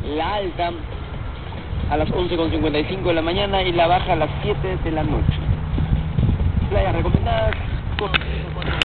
la alta a las 11:55 de la mañana y la baja a las 7 de la noche. Playas recomendadas.